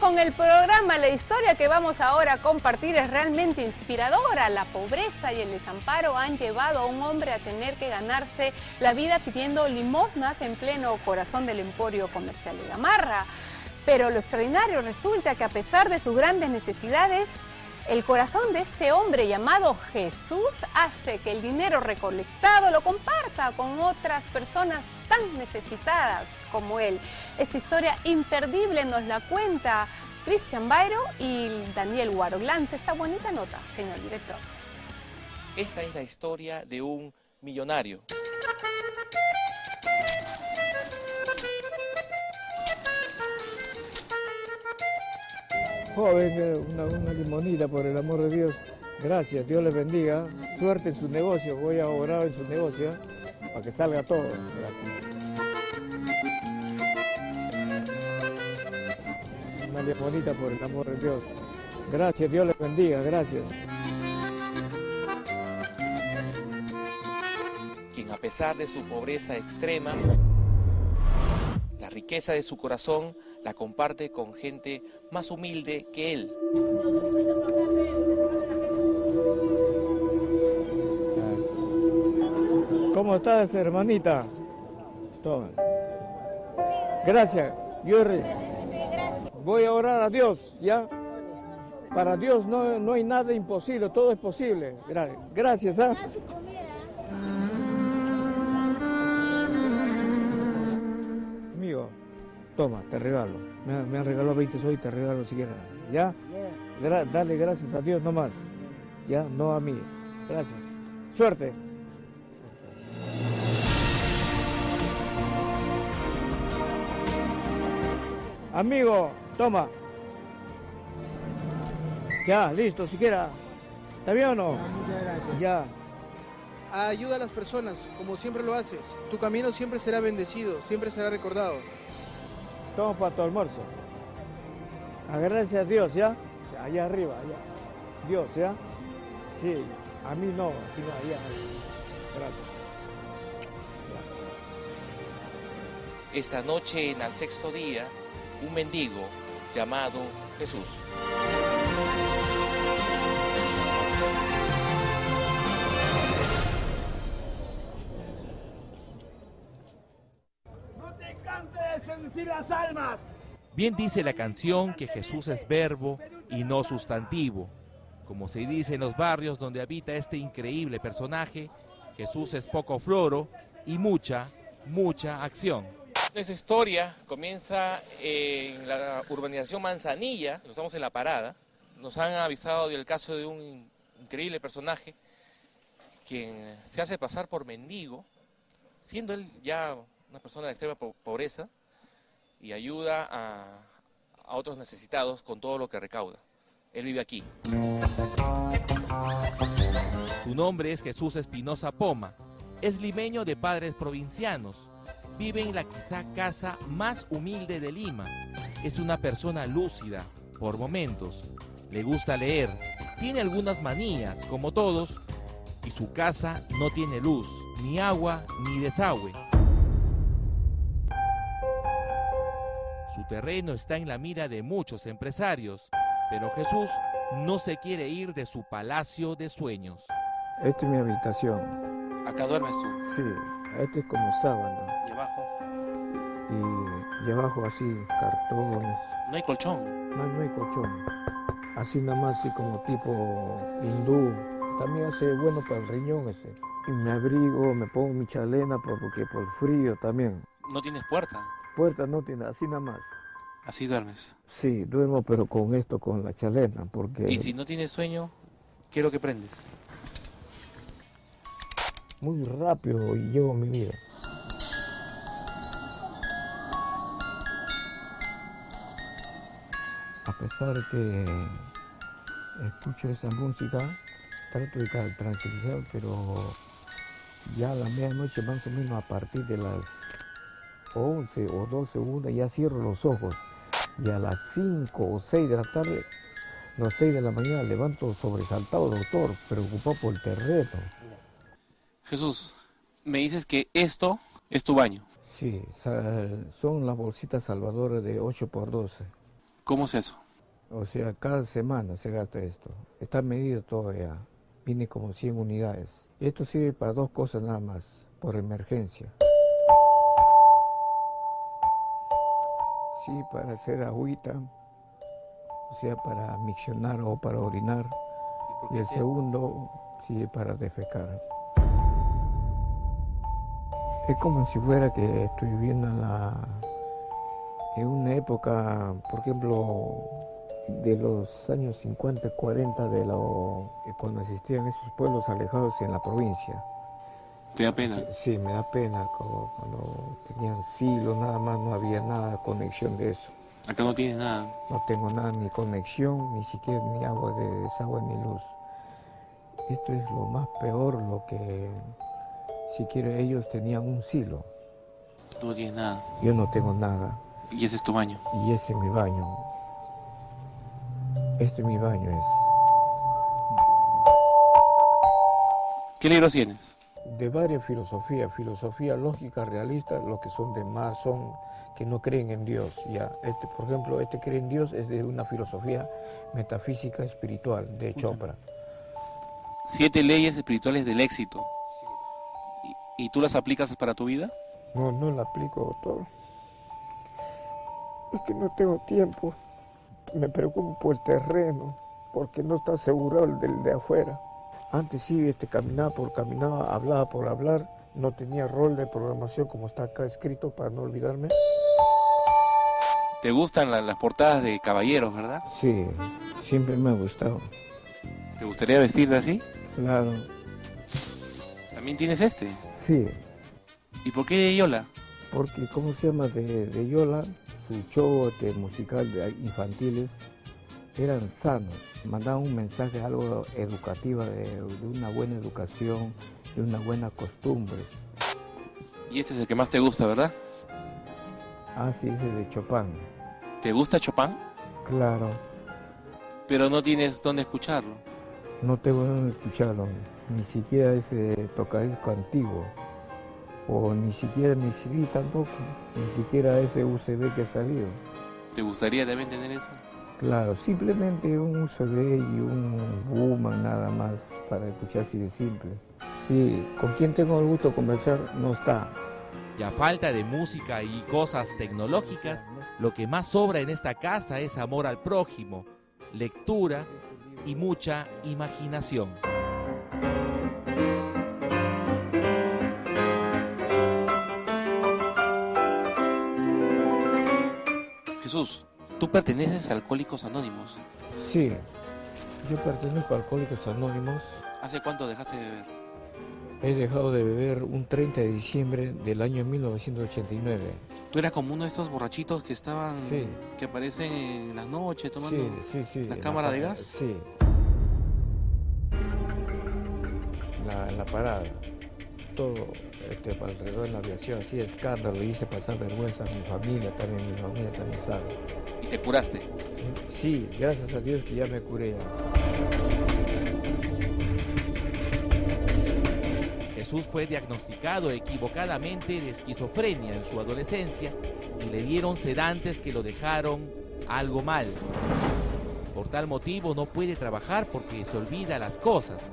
con el programa. La historia que vamos ahora a compartir es realmente inspiradora. La pobreza y el desamparo han llevado a un hombre a tener que ganarse la vida pidiendo limosnas en pleno corazón del emporio comercial de Gamarra. Pero lo extraordinario resulta que a pesar de sus grandes necesidades, el corazón de este hombre llamado Jesús hace que el dinero recolectado lo comparta con otras personas tan necesitadas como él. Esta historia imperdible nos la cuenta Cristian Bairo y Daniel Guaro. Lance esta bonita nota, señor director. Esta es la historia de un millonario. Joven, una limonita por el amor de Dios. Gracias, Dios les bendiga. Suerte en su negocio, voy a orar en su negocio para que salga todo. Gracias. Una limonita por el amor de Dios. Gracias, Dios les bendiga, gracias. Quien a pesar de su pobreza extrema, la riqueza de su corazón la comparte con gente más humilde que él. ¿Cómo estás, hermanita? Toma. Gracias. Yo voy a orar a Dios, ¿ya? Para Dios no hay nada imposible, todo es posible. Gracias, ¿ah? Amigo, toma, te regalo. Me han regalado 20 soles y te regalo si quieres. ¿Ya? Dale gracias a Dios nomás. ¿Ya? No a mí. Gracias. Suerte. Amigo, toma. Ya, listo, siquiera. ¿Está bien o no? Muchas gracias. Ya. Ayuda a las personas, como siempre lo haces. Tu camino siempre será bendecido, siempre será recordado. Toma para tu almuerzo. Gracias a Dios, ¿ya? Allá arriba, allá. Dios, ¿ya? Sí, a mí no, sino allá. Gracias. Esta noche, en el sexto día, un mendigo llamado Jesús. No te cantes de seducir las almas. Bien dice la canción que Jesús es verbo y no sustantivo. Como se dice en los barrios donde habita este increíble personaje, Jesús es poco floro y mucha acción. Esta historia comienza en la urbanización Manzanilla, estamos en La Parada. Nos han avisado del caso de un increíble personaje quien se hace pasar por mendigo, siendo él ya una persona de extrema pobreza, y ayuda a otros necesitados con todo lo que recauda. Él vive aquí. Su nombre es Jesús Espinosa Poma, es limeño de padres provincianos. Vive en la quizá casa más humilde de Lima. Es una persona lúcida, por momentos. Le gusta leer, tiene algunas manías, como todos, y su casa no tiene luz, ni agua, ni desagüe. Su terreno está en la mira de muchos empresarios, pero Jesús no se quiere ir de su palacio de sueños. Esta es mi habitación. Acá duermes tú. Sí, este es como sábana. ¿Y abajo? Y abajo así, cartones. No hay colchón. No hay colchón. Así nada más, así como tipo hindú. También hace bueno para el riñón ese. Y me abrigo, me pongo mi chalena porque por frío también. ¿No tienes puerta? Puerta no tiene, así nada más. Así duermes. Sí, duermo pero con esto, con la chalena, porque... Y si no tienes sueño, ¿qué es lo que prendes? Muy rápido y llevo mi vida. A pesar que escucho esa música, trato de tranquilizar, pero ya a la medianoche más o menos a partir de las 11 o 12, 1, ya cierro los ojos. Y a las 5 o 6 de la tarde, las 6 de la mañana levanto sobresaltado, doctor, preocupado por el terreno. Jesús, me dices que esto es tu baño. Sí, son las bolsitas salvadoras de 8 por 12. ¿Cómo es eso? O sea, cada semana se gasta esto. Está medido todo ya. Viene como 100 unidades. Esto sirve para dos cosas nada más, por emergencia. Sí, para hacer agüita, o sea, para miccionar o para orinar. Y el segundo, sí, para defecar. Es como si fuera que estoy viviendo en una época, por ejemplo, de los años 50, 40, cuando existían esos pueblos alejados en la provincia. ¿Te da pena? Sí, me da pena, cuando tenían siglos nada más, no había nada de conexión de eso. Acá no tienes nada. No tengo nada, ni conexión, ni siquiera ni agua de desagüe ni luz. Esto es lo más peor, lo que siquiera ellos tenían un silo. Tú no tienes nada. Yo no tengo nada. Y ese es tu baño. Y ese es mi baño. Este es mi baño es. ¿Qué libros tienes? De varias filosofías, filosofía lógica, realista, los que son de más son que no creen en Dios. Ya, por ejemplo, cree en Dios es de una filosofía metafísica espiritual de Chopra. 7 leyes espirituales del éxito. ¿Y tú las aplicas para tu vida? No la aplico, doctor. Es que no tengo tiempo. Me preocupo por el terreno, porque no está asegurado el del de afuera. Antes sí, caminaba, hablaba por hablar, no tenía rol de programación como está acá escrito para no olvidarme. ¿Te gustan las portadas de caballeros, verdad? Sí, siempre me ha gustado. ¿Te gustaría vestirte así? Claro. ¿También tienes este? Sí. ¿Y por qué de Yola? Porque, ¿cómo se llama? De Yola, su show musical de infantiles eran sanos, mandaban un mensaje, algo educativo, de una buena educación, de una buena costumbre. Y este es el que más te gusta, ¿verdad? Ah, sí, ese de Chopin. ¿Te gusta Chopin? Claro. Pero no tienes dónde escucharlo. No tengo dónde escucharlo, ni siquiera ese tocadisco antiguo, o ni siquiera mi CD tampoco, ni siquiera ese USB que ha salido. ¿Te gustaría también tener eso? Claro, simplemente un USB y un Walkman nada más para escuchar así de simple. Sí, con quien tengo el gusto de conversar no está. Y a falta de música y cosas tecnológicas, lo que más sobra en esta casa es amor al prójimo, lectura y mucha imaginación. Jesús, tú perteneces a Alcohólicos Anónimos. Sí, yo pertenezco a Alcohólicos Anónimos. ¿Hace cuánto dejaste de beber? He dejado de beber un 30 de diciembre del año 1989. ¿Tú eras como uno de estos borrachitos que estaban, sí, que aparecen en las noches tomando sí, la cámara de gas? Sí. En la parada. Todo alrededor de la aviación, así escándalo, hice pasar vergüenza a mi familia también sabe. ¿Y te curaste? Sí, gracias a Dios que ya me curé. Jesús fue diagnosticado equivocadamente de esquizofrenia en su adolescencia y le dieron sedantes que lo dejaron algo mal. Por tal motivo no puede trabajar porque se olvida las cosas.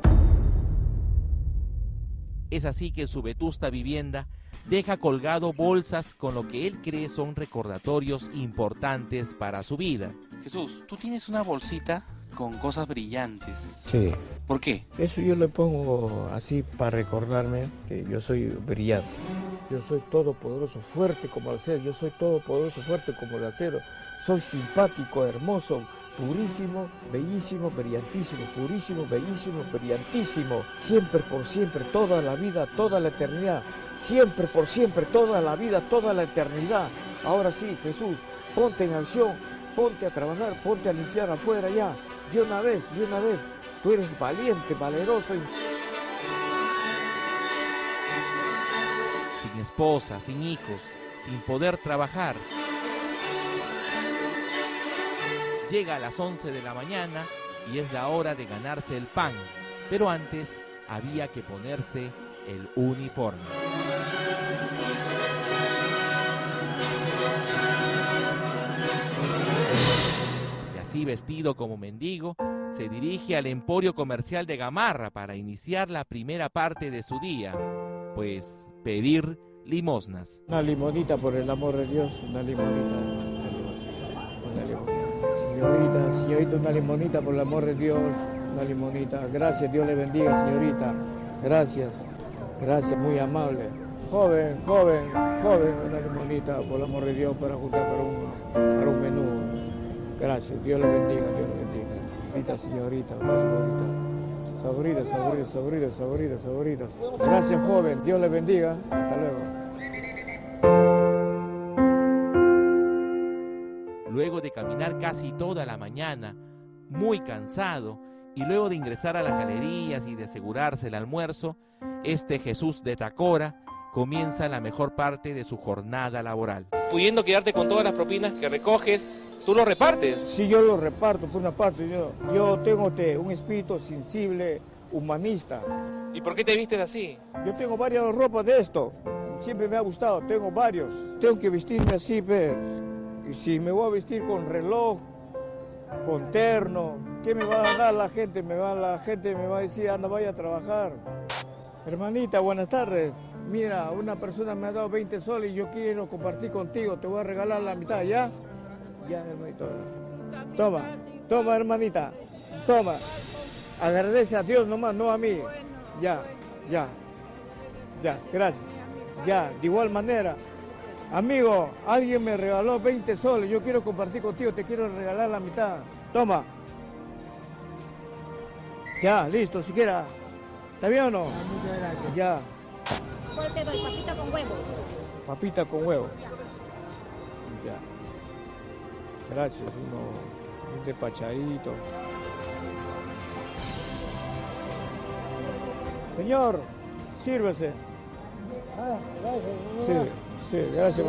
Es así que en su vetusta vivienda deja colgado bolsas con lo que él cree son recordatorios importantes para su vida. Jesús, tú tienes una bolsita con cosas brillantes. Sí. ¿Por qué? Eso yo le pongo así para recordarme que yo soy brillante. Yo soy todopoderoso, fuerte como el acero. Yo soy todopoderoso, fuerte como el acero. Soy simpático, hermoso, purísimo, bellísimo, brillantísimo, purísimo, bellísimo, brillantísimo. Siempre por siempre, toda la vida, toda la eternidad. Siempre por siempre, toda la vida, toda la eternidad. Ahora sí, Jesús, ponte en acción, ponte a trabajar, ponte a limpiar afuera ya. De una vez. Tú eres valiente, valeroso. Sin esposa, sin hijos, sin poder trabajar. Llega a las 11 de la mañana y es la hora de ganarse el pan. Pero antes había que ponerse el uniforme. Así, vestido como mendigo, se dirige al emporio comercial de Gamarra para iniciar la primera parte de su día, pues pedir limosnas. Una limonita, por el amor de Dios, una limonita. Una limonita. Señorita, una limonita, por el amor de Dios, una limonita. Gracias, Dios le bendiga, señorita. Gracias, muy amable. Joven, una limonita, por el amor de Dios, para juntar para un menú. Gracias, Dios le bendiga, Dios le bendiga. Señorita. Sabritas. Gracias, joven, Dios le bendiga. Hasta luego. Luego de caminar casi toda la mañana, muy cansado, y luego de ingresar a las galerías y de asegurarse el almuerzo, este Jesús de Tacora comienza la mejor parte de su jornada laboral. Pudiendo quedarte con todas las propinas que recoges, ¿tú lo repartes? Sí, yo lo reparto por una parte. Yo tengo un espíritu sensible, humanista. ¿Y por qué te vistes así? Yo tengo varias ropas de esto. Siempre me ha gustado, tengo varios. Tengo que vestirme así, pues. Y si me voy a vestir con reloj, con terno, ¿qué me va a dar la gente? La gente me va a decir, anda, vaya a trabajar. Hermanita, buenas tardes. Mira, una persona me ha dado 20 soles y yo quiero compartir contigo. Te voy a regalar la mitad, ¿ya? Ya, hermanito. Toma, hermanita. Toma. Agradece a Dios nomás, no a mí. Ya, gracias. Ya, de igual manera. Amigo, alguien me regaló 20 soles. Yo quiero compartir contigo, te quiero regalar la mitad. Toma. Ya, listo, siquiera. ¿Está bien o no? Muchas gracias. Ya. ¿Cuál te doy? ¿Papita con huevo? Papita con huevo. Ya. Gracias, un despachadito. Señor, sírvese. Ah, gracias. Sí, gracias.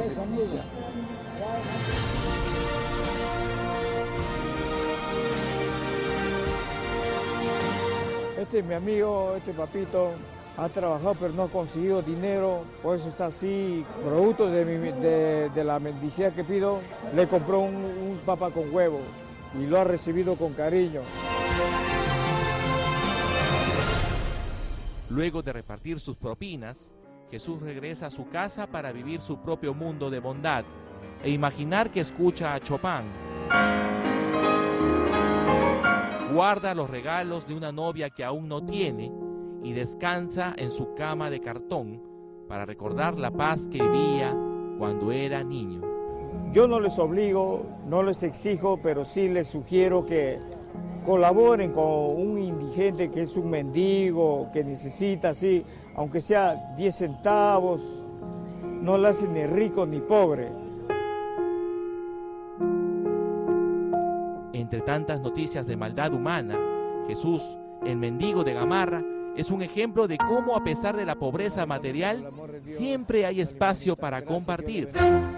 Este es mi amigo, este papito, ha trabajado pero no ha conseguido dinero, por eso está así. Producto de la mendicidad que pido, le compró un papa con huevo y lo ha recibido con cariño. Luego de repartir sus propinas, Jesús regresa a su casa para vivir su propio mundo de bondad e imaginar que escucha a Chopin. Guarda los regalos de una novia que aún no tiene y descansa en su cama de cartón para recordar la paz que vivía cuando era niño. Yo no les obligo, no les exijo, pero sí les sugiero que colaboren con un indigente que es un mendigo, que necesita, sí, aunque sea 10 centavos, no le hacen ni rico ni pobre. Entre tantas noticias de maldad humana, Jesús, el mendigo de Gamarra, es un ejemplo de cómo, a pesar de la pobreza material, siempre hay espacio para compartir.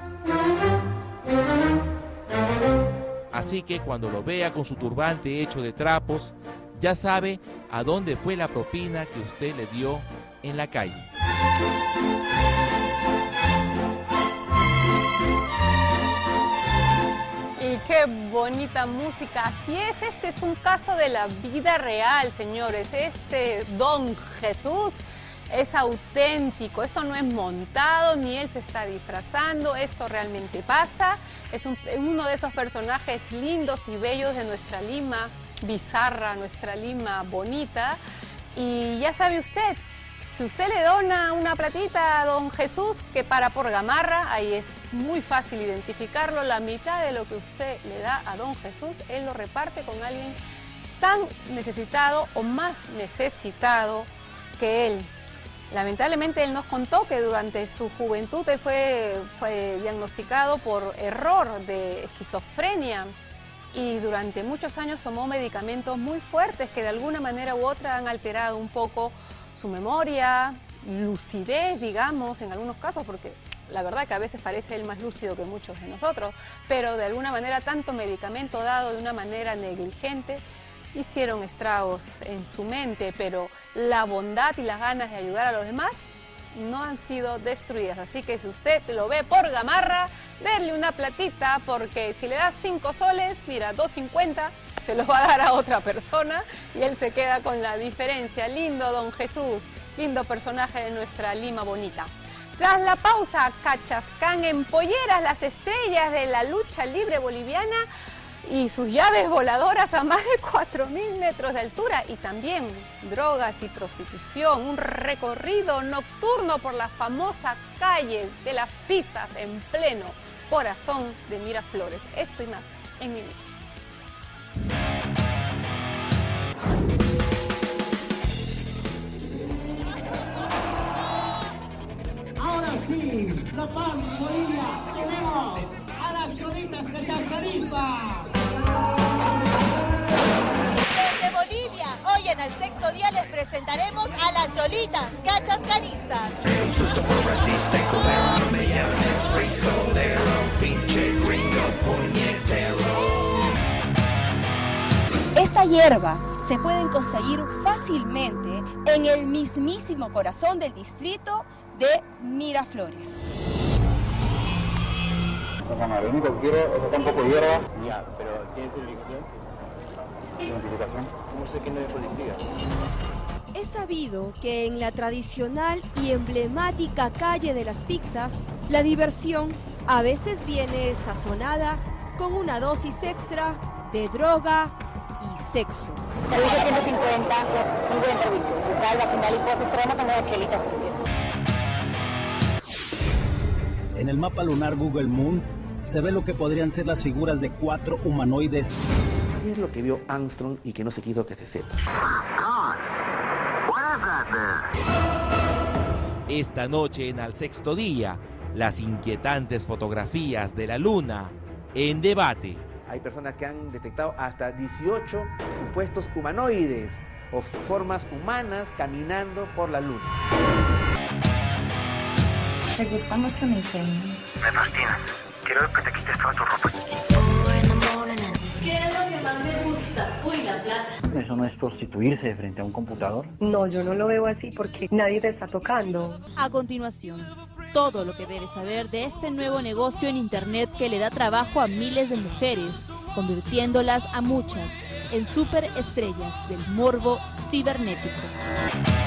Así que cuando lo vea con su turbante hecho de trapos, ya sabe a dónde fue la propina que usted le dio en la calle. Y qué bonita música. Así es, este es un caso de la vida real, señores. Este Don Jesús es auténtico, esto no es montado, ni él se está disfrazando, esto realmente pasa. Es uno de esos personajes lindos y bellos de nuestra Lima bizarra, nuestra Lima bonita. Y ya sabe usted, si usted le dona una platita a Don Jesús que para por Gamarra, ahí es muy fácil identificarlo. La mitad de lo que usted le da a Don Jesús, él lo reparte con alguien tan necesitado o más necesitado que él. Lamentablemente él nos contó que durante su juventud él fue diagnosticado por error de esquizofrenia y durante muchos años tomó medicamentos muy fuertes que de alguna manera u otra han alterado un poco su memoria, lucidez, digamos, en algunos casos, porque la verdad que a veces parece él más lúcido que muchos de nosotros, pero de alguna manera tanto medicamento dado de una manera negligente hicieron estragos en su mente, pero la bondad y las ganas de ayudar a los demás no han sido destruidas. Así que si usted lo ve por gamarra, denle una platita, porque si le das 5 soles, mira, 2.50 se los va a dar a otra persona y él se queda con la diferencia. Lindo don Jesús, lindo personaje de nuestra Lima bonita. Tras la pausa, Cachascán en polleras, las estrellas de la lucha libre boliviana y sus llaves voladoras a más de 4.000 metros de altura, y también drogas y prostitución, un recorrido nocturno por la famosa calle de las Pizzas en pleno corazón de Miraflores. Esto y más en minutos. Ahora sí, La Paz, Bolivia, tenemos a las cholitas cachascanistas. Desde Bolivia, hoy en el sexto día les presentaremos a las cholitas cachascanistas. Esta hierba se pueden conseguir fácilmente en el mismísimo corazón del distrito de Miraflores. Lo único que quiero es sacar un poco de hierba. Ya, pero ¿tienes identificación? ¿Identificación? ¿Cómo sé que no es policía? Es sabido que en la tradicional y emblemática calle de las pizzas, la diversión a veces viene sazonada con una dosis extra de droga y sexo. Servicio 150, muy buen servicio. Al final y por extremo con las chelitas. En el mapa lunar Google Moon se ve lo que podrían ser las figuras de 4 humanoides. ¿Qué es lo que vio Armstrong y que no se quiso que se sepa? Esta noche en Al Sexto Día, las inquietantes fotografías de la Luna en debate. Hay personas que han detectado hasta 18 supuestos humanoides o formas humanas caminando por la Luna. ¿Te gusta mucho mi enseño? Me fascina. Quiero que te quites toda tu ropa. ¿Qué es lo que más me gusta? Uy, la plata. ¿Eso no es prostituirse frente a un computador? No, yo no lo veo así porque nadie te está tocando. A continuación, todo lo que debes saber de este nuevo negocio en internet que le da trabajo a miles de mujeres, convirtiéndolas a muchas en superestrellas del morbo cibernético.